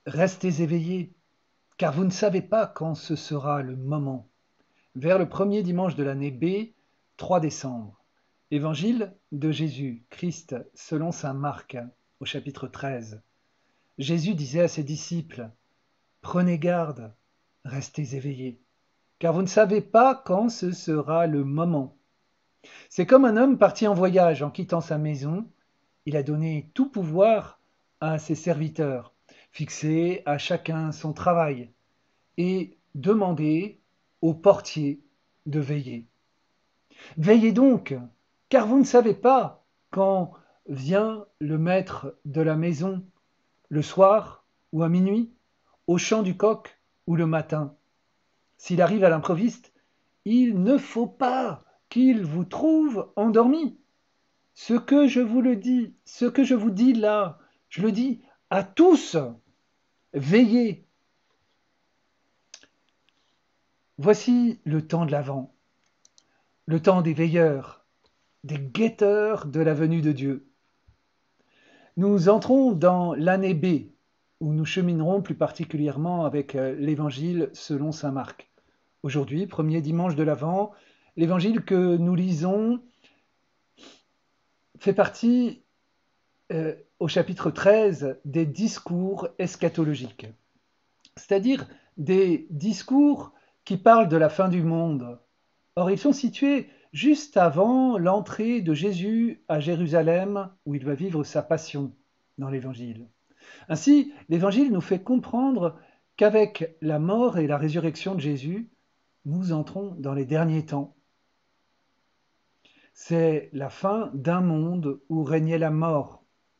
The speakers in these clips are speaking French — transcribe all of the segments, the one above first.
Restez éveillés, car vous ne savez pas quand ce sera le moment. Vers le premier dimanche de l'année B, 3 décembre. Évangile de Jésus, Christ, selon saint Marc, au chapitre 13. Jésus disait à ses disciples, prenez garde, restez éveillés, car vous ne savez pas quand ce sera le moment. C'est comme un homme parti en voyage en quittant sa maison. Il a donné tout pouvoir à ses serviteurs, fixé à chacun son travail, et demandé au portier de veiller. Veillez donc, car vous ne savez pas quand vient le maître de la maison, le soir ou à minuit, au chant du coq ou le matin. S'il arrive à l'improviste, il ne faut pas qu'il vous trouve endormi. Ce que je vous le dis, ce que je vous dis là, je le dis à tous. Veillez. Voici le temps de l'Avent, le temps des veilleurs, des guetteurs de la venue de Dieu. Nous entrons dans l'année B, où nous cheminerons plus particulièrement avec l'évangile selon saint Marc. Aujourd'hui, premier dimanche de l'Avent, l'évangile que nous lisons fait partie au chapitre 13 des discours eschatologiques, c'est-à-dire des discours qui parlent de la fin du monde. Or, ils sont situés juste avant l'entrée de Jésus à Jérusalem, où il va vivre sa passion dans l'Évangile. Ainsi, l'Évangile nous fait comprendre qu'avec la mort et la résurrection de Jésus, nous entrons dans les derniers temps. C'est la fin d'un monde où régnait la mort.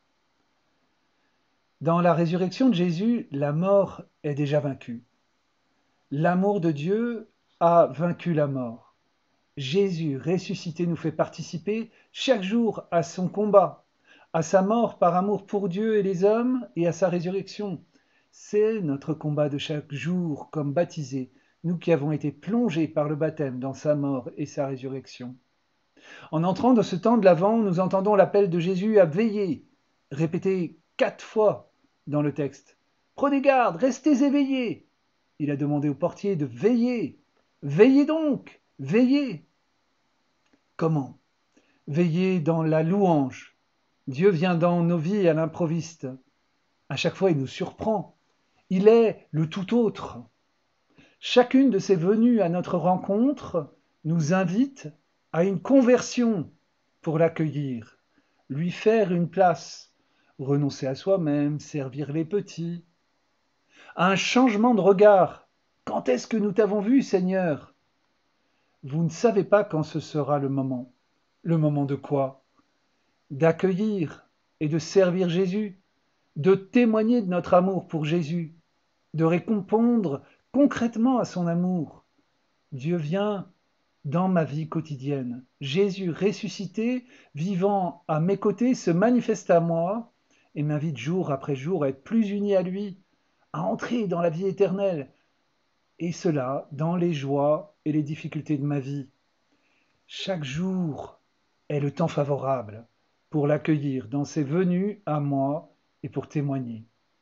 Dans la résurrection de Jésus, la mort est déjà vaincue. L'amour de Dieu a vaincu la mort. Jésus ressuscité nous fait participer chaque jour à son combat, à sa mort par amour pour Dieu et les hommes et à sa résurrection. C'est notre combat de chaque jour comme baptisés, nous qui avons été plongés par le baptême dans sa mort et sa résurrection. En entrant dans ce temps de l'Avent, nous entendons l'appel de Jésus à veiller, répété 4 fois dans le texte. Prenez garde, restez éveillés. Il a demandé au portier de veiller. Veillez donc, veillez. Comment? Veiller dans la louange. Dieu vient dans nos vies à l'improviste. À chaque fois, il nous surprend. Il est le tout autre. Chacune de ces venues à notre rencontre nous invite à une conversion pour l'accueillir, lui faire une place, renoncer à soi-même, servir les petits, à un changement de regard. Quand est-ce que nous t'avons vu, Seigneur? Vous ne savez pas quand ce sera le moment. Le moment de quoi? D'accueillir et de servir Jésus, de témoigner de notre amour pour Jésus, de répondre concrètement à son amour. Dieu vient dans ma vie quotidienne. Jésus ressuscité, vivant à mes côtés, se manifeste à moi et m'invite jour après jour à être plus uni à lui, à entrer dans la vie éternelle, et cela dans les joies et les difficultés de ma vie. Chaque jour est le temps favorable pour l'accueillir dans ses venues à moi et pour témoigner.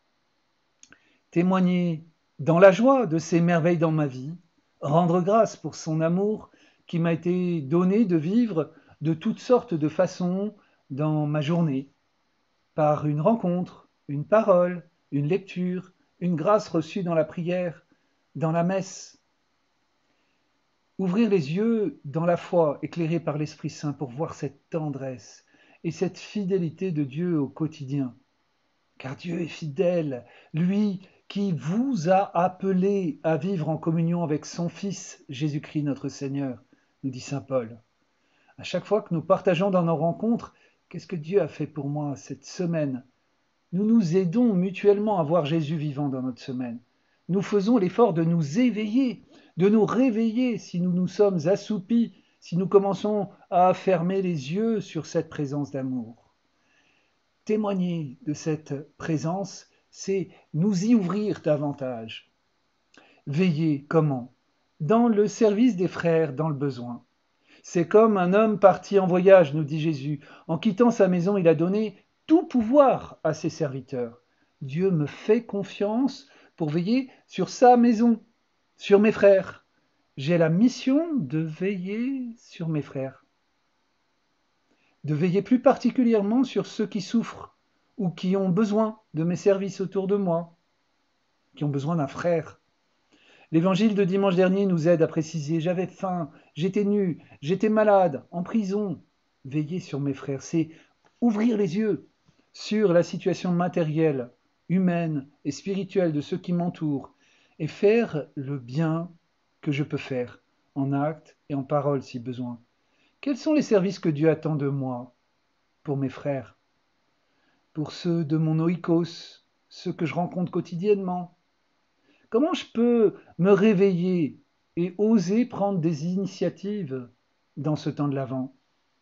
Témoigner dans la joie de ses merveilles dans ma vie, rendre grâce pour son amour qui m'a été donné de vivre de toutes sortes de façons dans ma journée, par une rencontre, une parole, une lecture, une grâce reçue dans la prière, dans la messe. Ouvrir les yeux dans la foi, éclairée par l'Esprit Saint, pour voir cette tendresse et cette fidélité de Dieu au quotidien. Car Dieu est fidèle, lui qui vous a appelé à vivre en communion avec son Fils, Jésus-Christ notre Seigneur, nous dit saint Paul. À chaque fois que nous partageons dans nos rencontres, qu'est-ce que Dieu a fait pour moi cette semaine? Nous nous aidons mutuellement à voir Jésus vivant dans notre semaine. Nous faisons l'effort de nous éveiller, de nous réveiller si nous nous sommes assoupis, si nous commençons à fermer les yeux sur cette présence d'amour. Témoigner de cette présence, c'est nous y ouvrir davantage. Veiller comment? Dans le service des frères, dans le besoin. C'est comme un homme parti en voyage, nous dit Jésus. En quittant sa maison, il a donné tout pouvoir à ses serviteurs. Dieu me fait confiance pour veiller sur sa maison, sur mes frères. J'ai la mission de veiller sur mes frères, de veiller plus particulièrement sur ceux qui souffrent ou qui ont besoin de mes services autour de moi, qui ont besoin d'un frère. L'évangile de dimanche dernier nous aide à préciser: j'avais faim, j'étais nu, j'étais malade, en prison. Veiller sur mes frères, c'est ouvrir les yeux sur la situation matérielle, humaine et spirituelle de ceux qui m'entourent et faire le bien que je peux faire, en actes et en paroles si besoin. Quels sont les services que Dieu attend de moi pour mes frères, pour ceux de mon oikos, ceux que je rencontre quotidiennement? Comment je peux me réveiller et oser prendre des initiatives dans ce temps de l'Avent?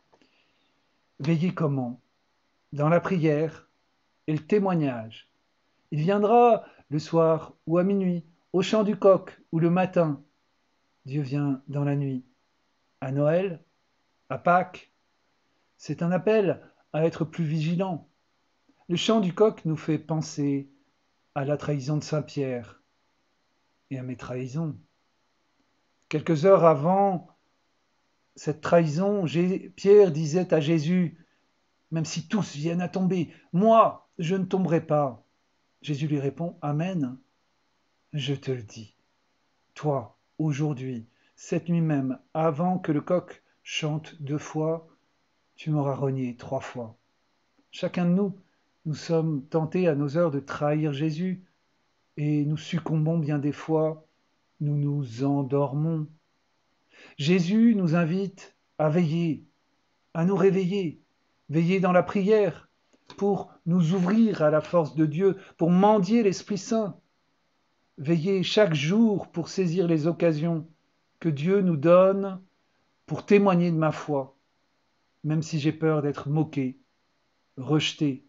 Veiller comment? Dans la prière et le témoignage. Il viendra le soir ou à minuit, au chant du coq ou le matin. Dieu vient dans la nuit. À Noël, à Pâques, c'est un appel à être plus vigilant. Le chant du coq nous fait penser à la trahison de Saint Pierre et à mes trahisons. Quelques heures avant cette trahison, Pierre disait à Jésus: même si tous viennent à tomber, moi, je ne tomberai pas. Jésus lui répond: Amen, je te le dis. Toi, aujourd'hui, cette nuit même, avant que le coq chante 2 fois, tu m'auras renié 3 fois. Chacun de nous, nous sommes tentés à nos heures de trahir Jésus, et nous succombons bien des fois, nous nous endormons. Jésus nous invite à veiller, à nous réveiller, veiller dans la prière, pour nous ouvrir à la force de Dieu, pour mendier l'Esprit Saint, veiller chaque jour pour saisir les occasions que Dieu nous donne pour témoigner de ma foi, même si j'ai peur d'être moqué, rejeté.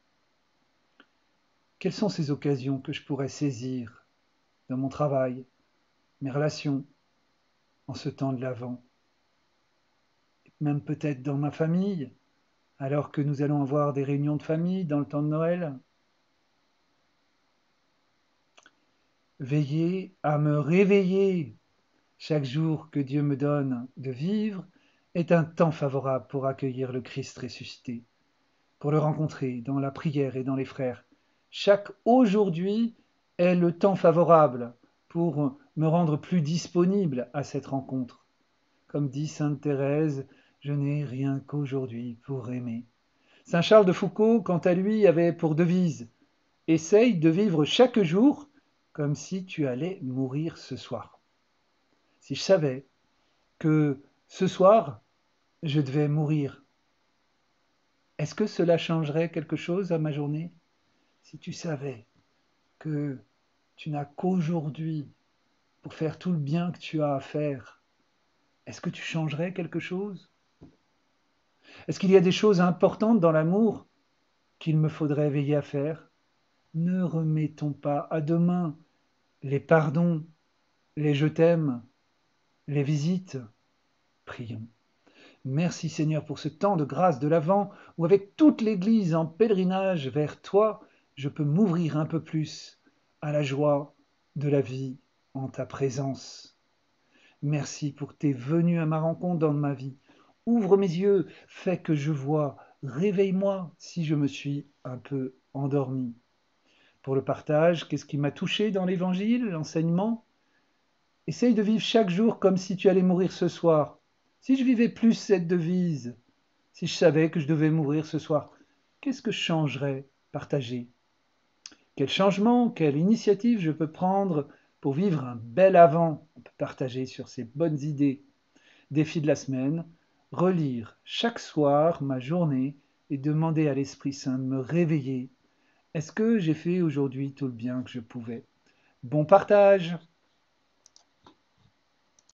Quelles sont ces occasions que je pourrais saisir dans mon travail, mes relations, en ce temps de l'Avent, même peut-être dans ma famille, alors que nous allons avoir des réunions de famille dans le temps de Noël? Veiller à me réveiller chaque jour que Dieu me donne de vivre est un temps favorable pour accueillir le Christ ressuscité, pour le rencontrer dans la prière et dans les frères. Chaque aujourd'hui est le temps favorable pour me rendre plus disponible à cette rencontre. Comme dit sainte Thérèse, je n'ai rien qu'aujourd'hui pour aimer. Saint Charles de Foucault, quant à lui, avait pour devise: essaye de vivre chaque jour comme si tu allais mourir ce soir. Si je savais que ce soir, je devais mourir, est-ce que cela changerait quelque chose à ma journée? Si tu savais que tu n'as qu'aujourd'hui pour faire tout le bien que tu as à faire, est-ce que tu changerais quelque chose? Est-ce qu'il y a des choses importantes dans l'amour qu'il me faudrait veiller à faire? Ne remettons pas à demain les pardons, les je t'aime, les visites. Prions. Merci Seigneur pour ce temps de grâce de l'Avent où avec toute l'Église en pèlerinage vers toi, je peux m'ouvrir un peu plus à la joie de la vie en ta présence. Merci pour tes venues à ma rencontre dans ma vie. Ouvre mes yeux, fais que je vois, réveille-moi si je me suis un peu endormi. Pour le partage, qu'est-ce qui m'a touché dans l'Évangile, l'enseignement? Essaye de vivre chaque jour comme si tu allais mourir ce soir. Si je vivais plus cette devise, si je savais que je devais mourir ce soir, qu'est-ce que je changerais? Partager. Quel changement, quelle initiative je peux prendre pour vivre un bel avant? On peut partager sur ces bonnes idées. Défi de la semaine, relire chaque soir ma journée et demander à l'Esprit Saint de me réveiller. Est-ce que j'ai fait aujourd'hui tout le bien que je pouvais? Bon partage!